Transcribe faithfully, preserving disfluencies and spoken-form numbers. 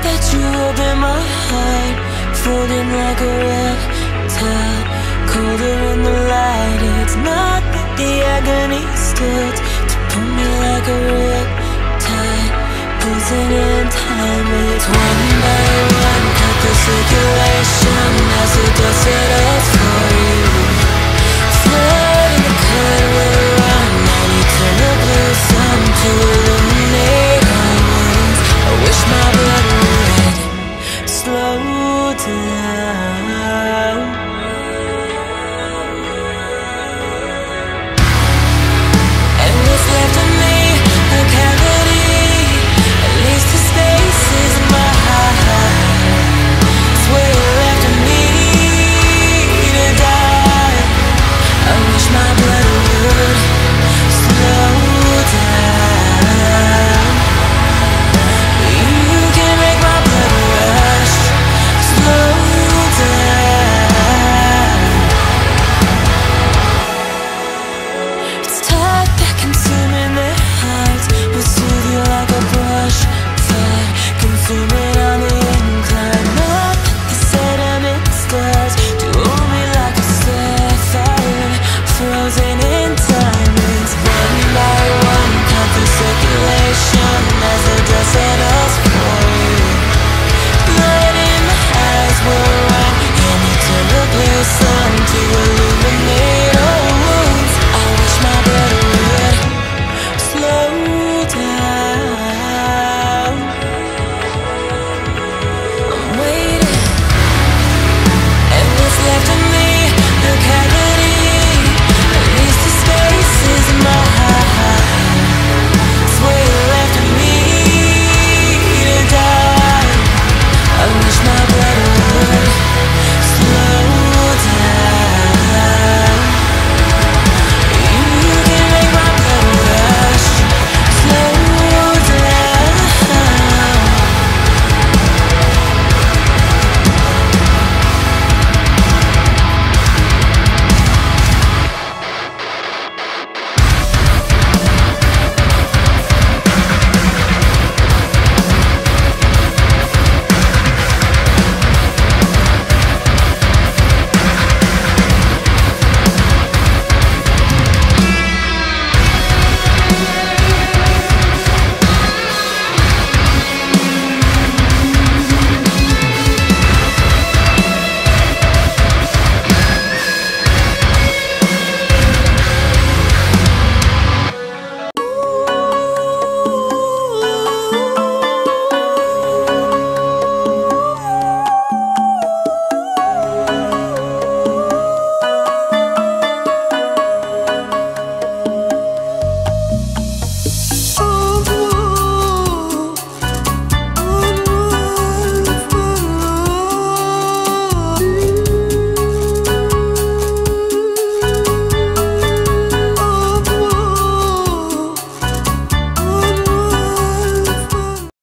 that you open my heart, folding like a reptile, colder in the light. It's not that the agony starts to pull me like a riptide, pulsing in time. It's one by one, cut the circulation as the dust settles for you. Flood in the current will run, I need turn the blue sun to illuminate our wounds. I wish my blood would slow down. And what's left of me, a cavity, at least the space is in my heart. It's where you left me to die. I wish my blood would slow down. You can make my blood rush, slow down. It's time that consumes